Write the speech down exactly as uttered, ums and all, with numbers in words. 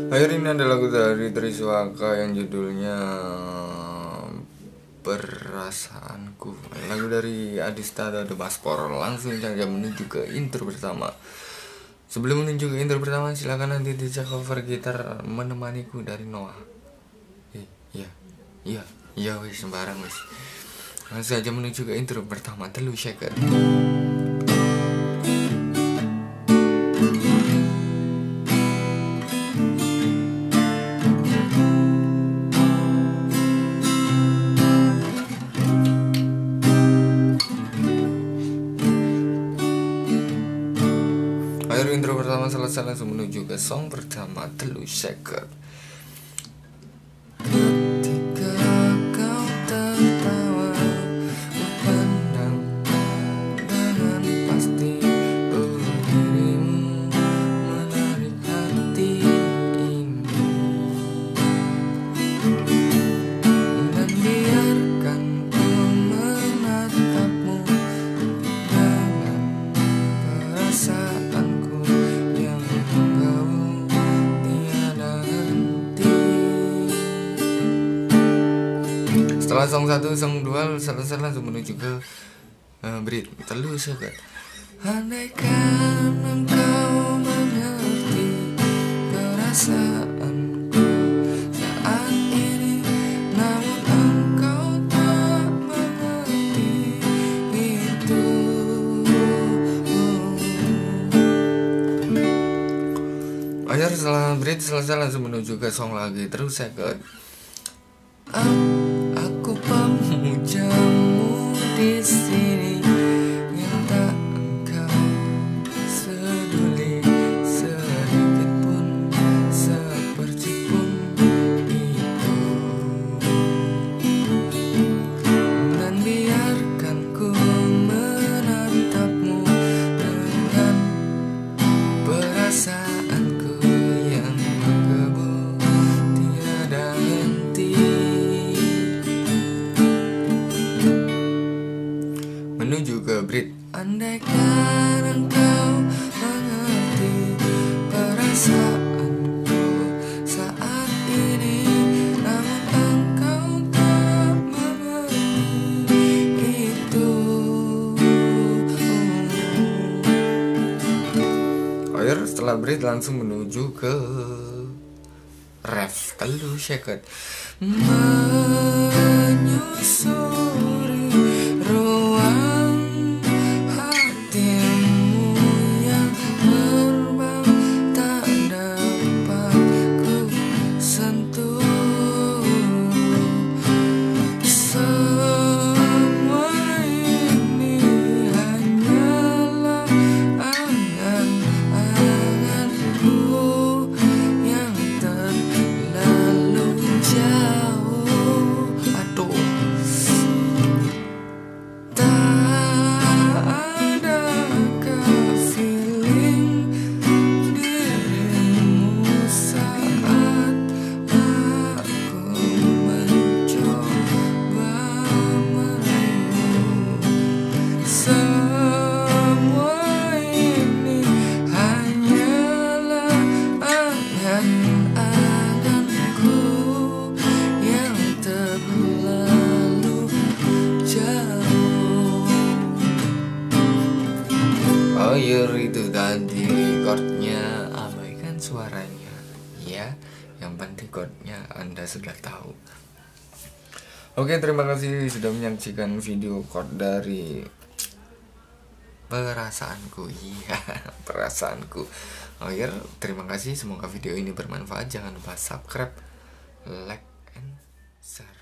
Akhir ini ada lagu dari Triswaka yang judulnya Perasaanku. Lagu dari Adista The Baspor. Langsung saja menuju ke intro pertama. Sebelum menuju ke intro pertama, silakan nanti dicek cover gitar Menemaniku dari Noah. Eh, iya, iya, iya wes sembarang wes. Langsung saja menuju ke intro pertama. Telu shaker. Akhir intro pertama selesai, langsung menuju ke song pertama, Telu Shaker. Ketika kau tertawa, ku pandang dengan pasti, oh dirimu menarik hati ini. Dan biarkan ku menatapmu dengan perasaan Setelah song satu, song dua selesai, langsung menuju ke uh, bridge Telu Shaker. Andaikan engkau mengerti perasaanku saat ini, namun engkau tak mengerti itu. Akhir setelah bridge selesai, langsung menuju ke song lagi, Telu Shaker. Aku pemujamu di sini yang tak engkau seduli sedikit pun, seperti pun itu. Dan biarkan ku menatapmu dengan perasaanku yang menggebu tiada henti. Menuju ke bridge. Andaikan engkau mengerti perasaanku saat ini, namun engkau tak mengerti itu. Akhir setelah bridge langsung menuju ke ref, Telu Shaker. Menyusuri ruang hatimu yang terbang tak dapat ku sentuh. Semua ini hanyalah angan-anganku yang terlalu jauh. Aduh, tak adakah feeling dirimu saat aku mencoba merayu. Semua ini hanyalah angan-anganku yang terlalu jauh. Oh iya, itu ganti chordnya, abaikan suaranya ya, yang penting chordnya Anda sudah tahu. Oke, terima kasih sudah menyaksikan video chord dari Perasaanku. Iya, Perasaanku. Oh iya, terima kasih, semoga video ini bermanfaat. Jangan lupa subscribe, like, and share.